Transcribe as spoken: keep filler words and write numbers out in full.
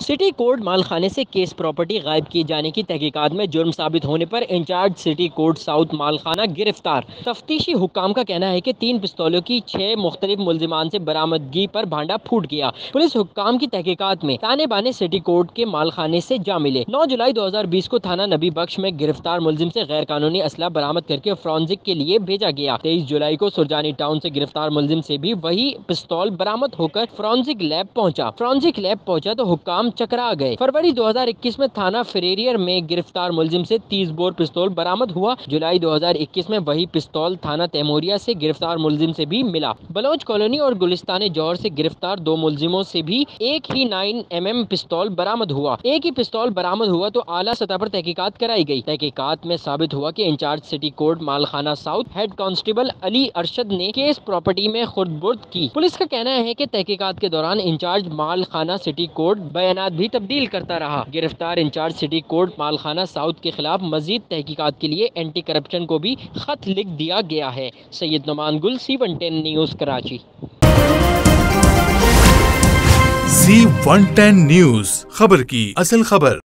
City court मालखाने से case property गायब किए जाने की तहकीकात में जुर्म साबित होने पर इंचार्ज सिटी कोर्ट साउथ मालखाना गिरफ्तार। तफ्तीशी हुक्काम का कहना है कि तीन पिस्तौलों की छह मुख्तलिफ मुल्जिमान से बरामदगी पर भांडा फूट गया। पुलिस हुक्काम की तहकीकात में ताने बाने सिटी कोर्ट के मालखाने से जा मिले। नौ जुलाई दो हजार बीस को थाना नबी बख्श में गिरफ्तार मुल्जिम से गैर कानूनी असला बरामद करके फोरेंसिक के लिए भेजा गया। तेईस जुलाई को सुरजानी टाउन से गिरफ्तार मुल्जिम से भी वही पिस्तौल बरामद होकर फोरेंसिक लैब पहुंचा। फोरेंसिक लैब पहुंचा तो हुक्काम चकरा गए। फरवरी दो हजार इक्कीस में थाना फेरेरियर में गिरफ्तार मुल्जिम से तीस बोर पिस्तौल बरामद हुआ। जुलाई दो हजार इक्कीस में वही पिस्तौल थाना तैमूरिया से गिरफ्तार मुल्जिम से भी मिला। बलोच कॉलोनी और गुलिस्तान जौहर से गिरफ्तार दो मुल्जिमों से भी एक ही नाइन एम एम पिस्तौल बरामद हुआ। एक ही पिस्तौल बरामद हुआ तो आला सतह पर तहकीकात कराई गई। तहकीकात में साबित हुआ कि इंचार्ज सिटी कोर्ट मालखाना south head constable Ali Arshad ने केस प्रॉपर्टी में खुर्द-बुर्द की। पुलिस का कहना है कि तहकीकात के दौरान इंचार्ज मालखाना सिटी कोर्ट बयानात भी तब्दील करता रहा। गिरफ्तार इंचार्ज सिटी कोर्ट मालखाना साउथ के खिलाफ मजीद तहकीकात के लिए एंटी करप्शन को भी खत लिख दिया गया है। Syed Numan Gul, C one ten news, Karachi. C one ten news, खबर की असल खबर।